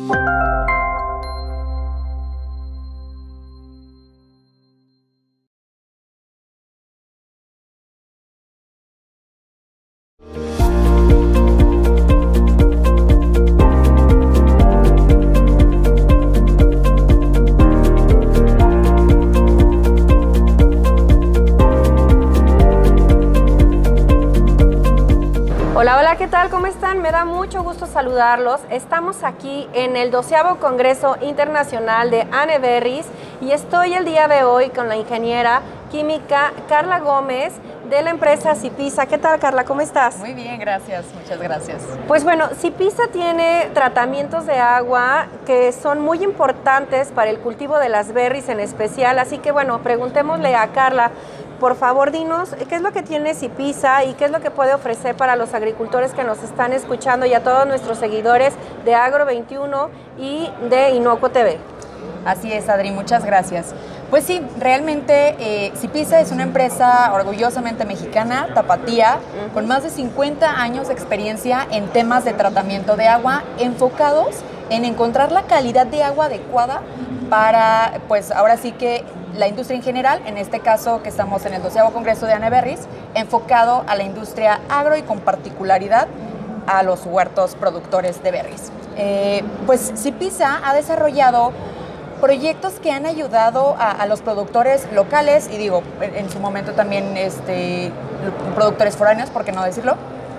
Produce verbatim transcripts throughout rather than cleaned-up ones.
Hola, hola, ¿qué tal? ¿Cómo están? Me da mucho gusto saludarlos. Estamos aquí en el doceavo Congreso Internacional de Anne Berries y estoy el día de hoy con la ingeniera química Carla Gómez de la empresa Cipisa. ¿Qué tal, Carla? ¿Cómo estás? Muy bien, gracias. Muchas gracias. Pues bueno, Cipisa tiene tratamientos de agua que son muy importantes para el cultivo de las berries en especial, así que bueno, preguntémosle a Carla. Por favor, dinos, ¿qué es lo que tiene Cipisa y qué es lo que puede ofrecer para los agricultores que nos están escuchando y a todos nuestros seguidores de Agro veintiuno y de Inocuo T V? Así es, Adri, muchas gracias. Pues sí, realmente eh, Cipisa es una empresa orgullosamente mexicana, tapatía, uh-huh. con más de cincuenta años de experiencia en temas de tratamiento de agua, enfocados en encontrar la calidad de agua adecuada para, pues ahora sí que la industria en general, en este caso que estamos en el doceavo Congreso de Anne Berries, enfocado a la industria agro y con particularidad a los huertos productores de berries. Eh, pues Cipisa ha desarrollado proyectos que han ayudado a, a los productores locales y digo, en, en su momento también este, productores foráneos, ¿por qué no decirlo?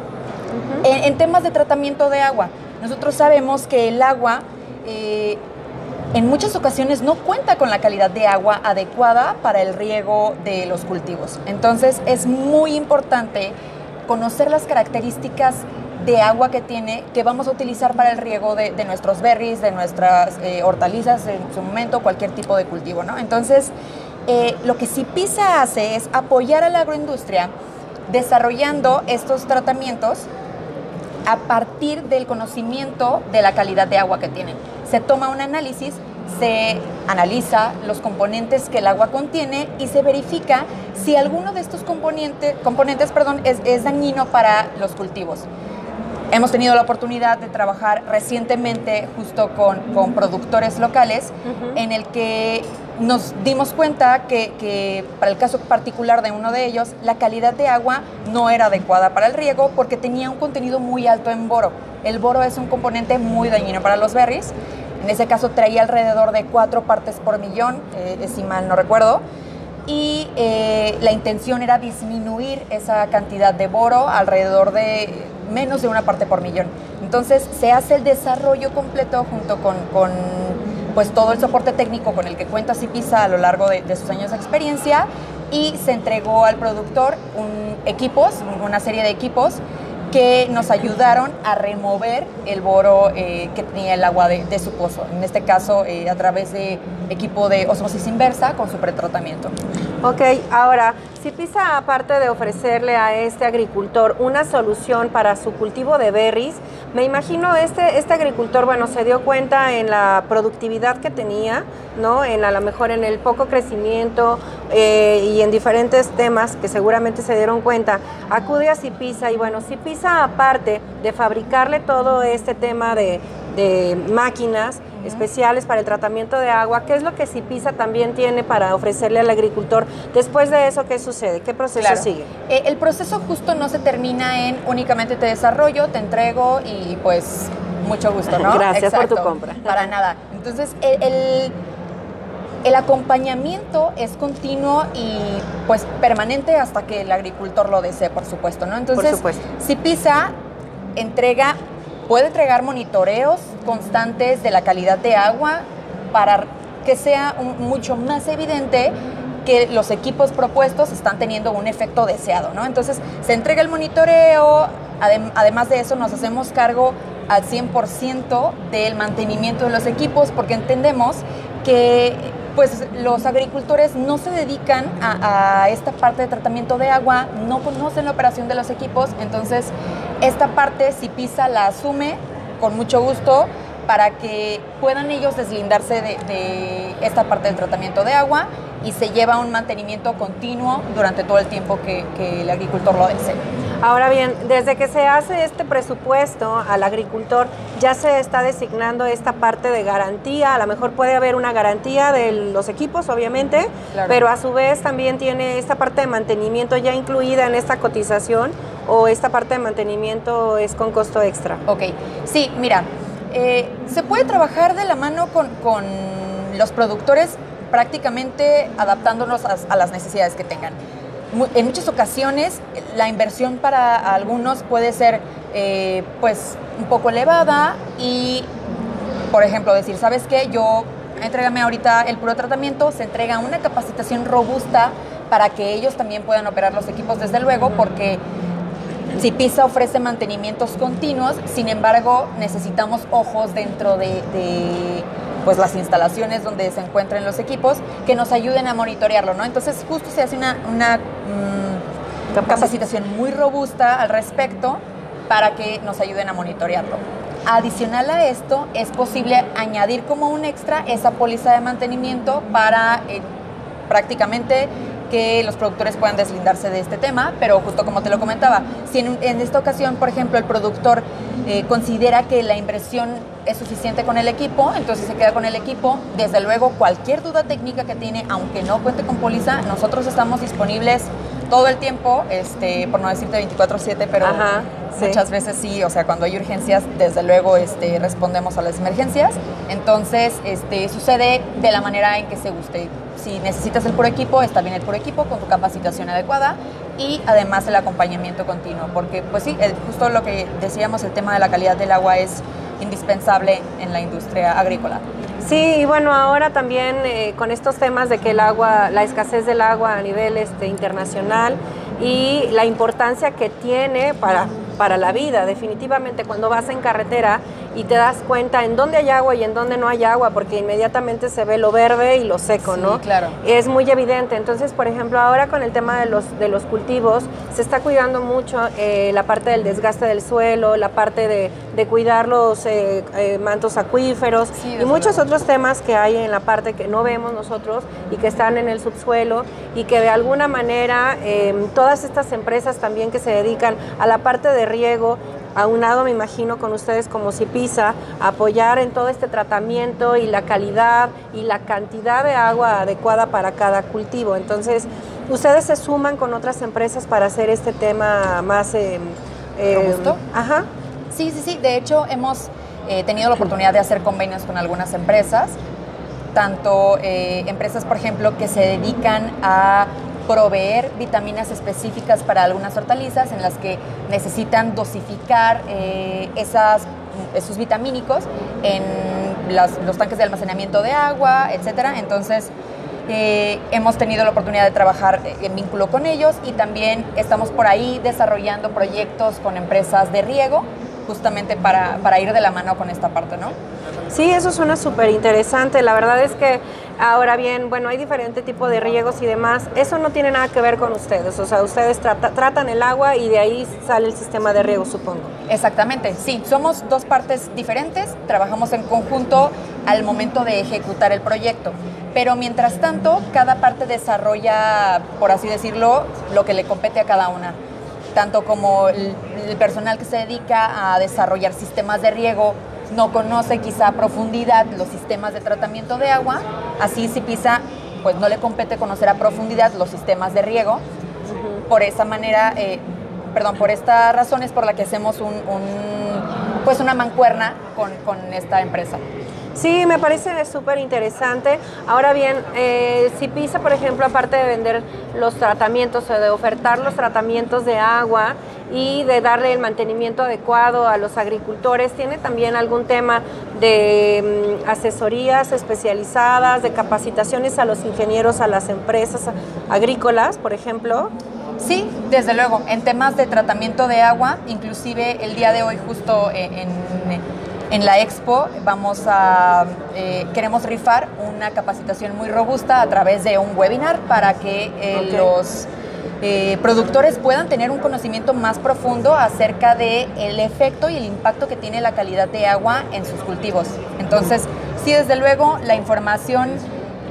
Uh-huh. en, en temas de tratamiento de agua. Nosotros sabemos que el agua eh, en muchas ocasiones no cuenta con la calidad de agua adecuada para el riego de los cultivos. Entonces es muy importante conocer las características de agua que tiene, que vamos a utilizar para el riego de, de nuestros berries, de nuestras eh, hortalizas en su momento, cualquier tipo de cultivo, ¿no? Entonces, eh, lo que Cipisa hace es apoyar a la agroindustria desarrollando estos tratamientos a partir del conocimiento de la calidad de agua que tienen. Se toma un análisis, se analiza los componentes que el agua contiene y se verifica si alguno de estos componentes, componentes perdón, es, es dañino para los cultivos. Hemos tenido la oportunidad de trabajar recientemente justo con, con productores locales, uh-huh. en el que nos dimos cuenta que, que para el caso particular de uno de ellos, la calidad de agua no era adecuada para el riego porque tenía un contenido muy alto en boro. El boro es un componente muy dañino para los berries. En ese caso traía alrededor de cuatro partes por millón, eh, si mal no recuerdo. Y eh, la intención era disminuir esa cantidad de boro alrededor de menos de una parte por millón. Entonces se hace el desarrollo completo junto con, con pues, todo el soporte técnico con el que cuenta Cipisa a lo largo de, de sus años de experiencia y se entregó al productor un, equipos, una serie de equipos que nos ayudaron a remover el boro eh, que tenía el agua de, de su pozo. En este caso, eh, a través de equipo de osmosis inversa con su pretratamiento. Ok, ahora, Cipisa, aparte de ofrecerle a este agricultor una solución para su cultivo de berries, me imagino este, este agricultor, bueno, se dio cuenta en la productividad que tenía, ¿no? En a lo mejor en el poco crecimiento eh, y en diferentes temas que seguramente se dieron cuenta, acude a Cipisa y bueno, Cipisa, aparte de fabricarle todo este tema de, de máquinas uh-huh. especiales para el tratamiento de agua, ¿qué es lo que Cipisa también tiene para ofrecerle al agricultor? Después de eso, ¿qué sucede? ¿Qué proceso claro. sigue? Eh, el proceso justo no se termina en únicamente te desarrollo, te entrego y pues mucho gusto, ¿no? Gracias Exacto, por tu compra. Para nada. Entonces, el, el, el acompañamiento es continuo y pues permanente hasta que el agricultor lo desee, por supuesto, ¿no? Entonces, por supuesto. Cipisa entrega, puede entregar monitoreos constantes de la calidad de agua para que sea un, mucho más evidente que los equipos propuestos están teniendo un efecto deseado, ¿no? Entonces, se entrega el monitoreo, adem además de eso nos hacemos cargo al cien por ciento del mantenimiento de los equipos porque entendemos que pues, los agricultores no se dedican a, a esta parte de tratamiento de agua, no conocen la operación de los equipos, entonces esta parte Cipisa la asume con mucho gusto para que puedan ellos deslindarse de, de esta parte del tratamiento de agua y se lleva un mantenimiento continuo durante todo el tiempo que, que el agricultor lo desee. Ahora bien, desde que se hace este presupuesto al agricultor, ya se está designando esta parte de garantía. A lo mejor puede haber una garantía de los equipos, obviamente, claro, pero a su vez también tiene esta parte de mantenimiento ya incluida en esta cotización, o esta parte de mantenimiento es con costo extra. Ok, sí, mira, eh, se puede trabajar de la mano con, con los productores, prácticamente adaptándonos a, a las necesidades que tengan. En muchas ocasiones la inversión para algunos puede ser eh, pues un poco elevada y, por ejemplo, decir, ¿sabes qué? Yo, entrégame ahorita el puro tratamiento, se entrega una capacitación robusta para que ellos también puedan operar los equipos, desde luego, porque Cipisa ofrece mantenimientos continuos, sin embargo, necesitamos ojos dentro de, de pues, las instalaciones donde se encuentren los equipos que nos ayuden a monitorearlo, ¿no? Entonces, justo se hace una, una mmm, capacitación muy robusta al respecto para que nos ayuden a monitorearlo. Adicional a esto, es posible añadir como un extra esa póliza de mantenimiento para eh, prácticamente que los productores puedan deslindarse de este tema, pero justo como te lo comentaba, si en, en esta ocasión, por ejemplo, el productor eh, considera que la inversión es suficiente con el equipo, entonces se queda con el equipo. Desde luego, cualquier duda técnica que tiene, aunque no cuente con póliza, nosotros estamos disponibles todo el tiempo, este, por no decirte veinticuatro siete, pero Ajá, sí. muchas veces sí, o sea, cuando hay urgencias, desde luego este, respondemos a las emergencias. Entonces, este, sucede de la manera en que se guste. Si necesitas el puro equipo, está bien el puro equipo con tu capacitación adecuada y además el acompañamiento continuo, porque pues sí, el, justo lo que decíamos, el tema de la calidad del agua es indispensable en la industria agrícola. Sí, y bueno, ahora también eh, con estos temas de que el agua, la escasez del agua a nivel este, internacional y la importancia que tiene para, para la vida, definitivamente cuando vas en carretera y te das cuenta en dónde hay agua y en dónde no hay agua, porque inmediatamente se ve lo verde y lo seco, sí, ¿no? Claro. Es muy evidente. Entonces, por ejemplo, ahora con el tema de los, de los cultivos, se está cuidando mucho eh, la parte del desgaste del suelo, la parte de, de cuidar los eh, eh, mantos acuíferos sí, y muchos luego. otros temas que hay en la parte que no vemos nosotros y que están en el subsuelo y que de alguna manera eh, todas estas empresas también que se dedican a la parte de riego, aunado me imagino con ustedes como Cipisa, apoyar en todo este tratamiento y la calidad y la cantidad de agua adecuada para cada cultivo. Entonces, ustedes se suman con otras empresas para hacer este tema más eh, eh, robusto. Ajá. Sí, sí, sí. De hecho, hemos eh, tenido la oportunidad de hacer convenios con algunas empresas, tanto eh, empresas, por ejemplo, que se dedican a proveer vitaminas específicas para algunas hortalizas en las que necesitan dosificar eh, esas, esos vitamínicos en las, los tanques de almacenamiento de agua, etcétera. Entonces, eh, hemos tenido la oportunidad de trabajar en vínculo con ellos y también estamos por ahí desarrollando proyectos con empresas de riego, justamente para, para ir de la mano con esta parte, ¿no? Sí, eso suena súper interesante. La verdad es que ahora bien, bueno, hay diferente tipo de riegos y demás. Eso no tiene nada que ver con ustedes. O sea, ustedes trata, tratan el agua y de ahí sale el sistema de riego, supongo. Exactamente, sí. Somos dos partes diferentes. Trabajamos en conjunto al momento de ejecutar el proyecto. Pero mientras tanto, cada parte desarrolla, por así decirlo, lo que le compete a cada una. Tanto como el, el personal que se dedica a desarrollar sistemas de riego no conoce quizá a profundidad los sistemas de tratamiento de agua, así Cipisa pues no le compete conocer a profundidad los sistemas de riego. Uh-huh. Por esa manera, eh, perdón, por esta razón es por la que hacemos un, un, pues una mancuerna con, con esta empresa. Sí, me parece súper interesante. Ahora bien, eh, Cipisa, por ejemplo, aparte de vender los tratamientos o de ofertar los tratamientos de agua y de darle el mantenimiento adecuado a los agricultores, ¿tiene también algún tema de um, asesorías especializadas, de capacitaciones a los ingenieros, a las empresas agrícolas, por ejemplo? Sí, desde luego. En temas de tratamiento de agua, inclusive el día de hoy justo en... en En la expo vamos a, eh, queremos rifar una capacitación muy robusta a través de un webinar para que eh, okay. los eh, productores puedan tener un conocimiento más profundo acerca del efecto y el impacto que tiene la calidad de agua en sus cultivos. Entonces, sí, desde luego, la información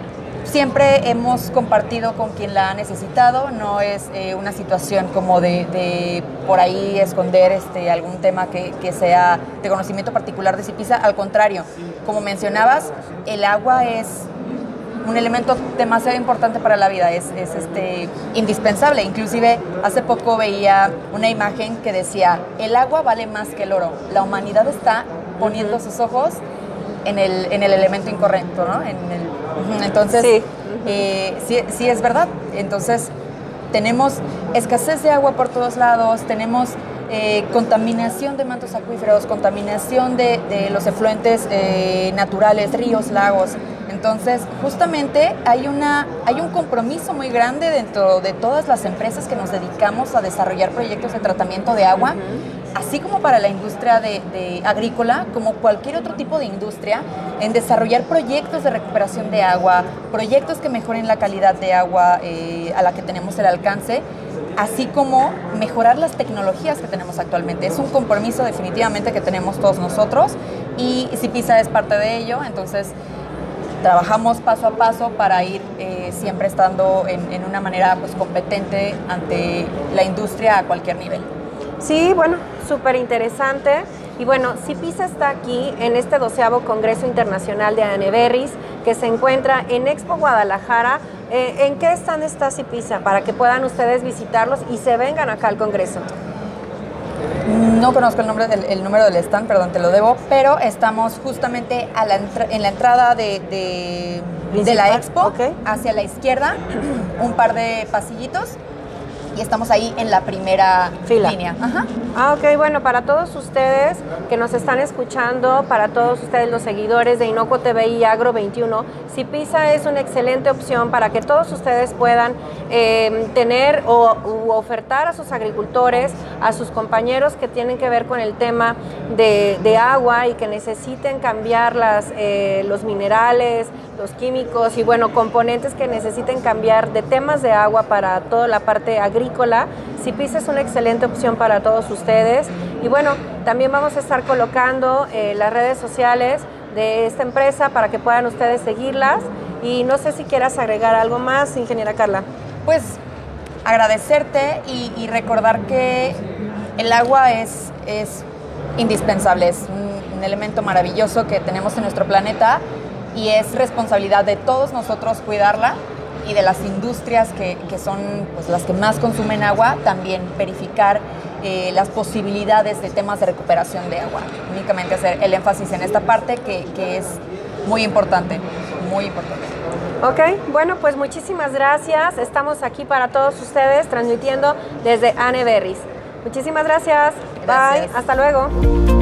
siempre hemos compartido con quien la ha necesitado, no es eh, una situación como de, de por ahí esconder este, algún tema que, que sea de conocimiento particular de Cipisa, al contrario, como mencionabas, el agua es un elemento demasiado importante para la vida, es, es este, indispensable. Inclusive hace poco veía una imagen que decía, el agua vale más que el oro. La humanidad está poniendo uh-huh. sus ojos en el, en el elemento incorrecto, ¿no? En el, entonces, sí. Eh, sí, sí es verdad. Entonces, tenemos escasez de agua por todos lados, tenemos eh, contaminación de mantos acuíferos, contaminación de, de los efluentes eh, naturales, ríos, lagos. Entonces, justamente hay, una, hay un compromiso muy grande dentro de todas las empresas que nos dedicamos a desarrollar proyectos de tratamiento de agua, uh-huh. así como para la industria de, de agrícola, como cualquier otro tipo de industria, en desarrollar proyectos de recuperación de agua, proyectos que mejoren la calidad de agua eh, a la que tenemos el alcance, así como mejorar las tecnologías que tenemos actualmente. Es un compromiso definitivamente que tenemos todos nosotros y Cipisa es parte de ello, entonces trabajamos paso a paso para ir eh, siempre estando en, en una manera pues, competente ante la industria a cualquier nivel. Sí, bueno, súper interesante. Y bueno, Cipisa está aquí en este doceavo Congreso Internacional de Anaervis, que se encuentra en Expo Guadalajara. Eh, ¿En qué stand está Cipisa para que puedan ustedes visitarlos y se vengan acá al Congreso? No conozco el, nombre del, el número del stand, perdón, te lo debo, pero estamos justamente a la en la entrada de, de, de la Expo, okay. hacia la izquierda, un par de pasillitos, y estamos ahí en la primera fila. Línea. Ajá. Ah, ok, bueno, para todos ustedes que nos están escuchando, para todos ustedes los seguidores de Inocuo T V y Agro veintiuno, Cipisa es una excelente opción para que todos ustedes puedan eh, tener o u ofertar a sus agricultores, a sus compañeros que tienen que ver con el tema de, de agua y que necesiten cambiar las, eh, los minerales, los químicos y bueno, componentes que necesiten cambiar de temas de agua para toda la parte agrícola. Cipisa es una excelente opción para todos ustedes y bueno, también vamos a estar colocando eh, las redes sociales de esta empresa para que puedan ustedes seguirlas y no sé si quieras agregar algo más, ingeniera Carla. Pues agradecerte y, y recordar que el agua es, es indispensable, es un, un elemento maravilloso que tenemos en nuestro planeta y es responsabilidad de todos nosotros cuidarla y de las industrias que, que son pues, las que más consumen agua, también verificar eh, las posibilidades de temas de recuperación de agua. Únicamente hacer el énfasis en esta parte que, que es muy importante, muy importante. Ok, bueno, pues muchísimas gracias. Estamos aquí para todos ustedes transmitiendo desde Anaervis. Muchísimas gracias. Gracias. Bye. Hasta luego.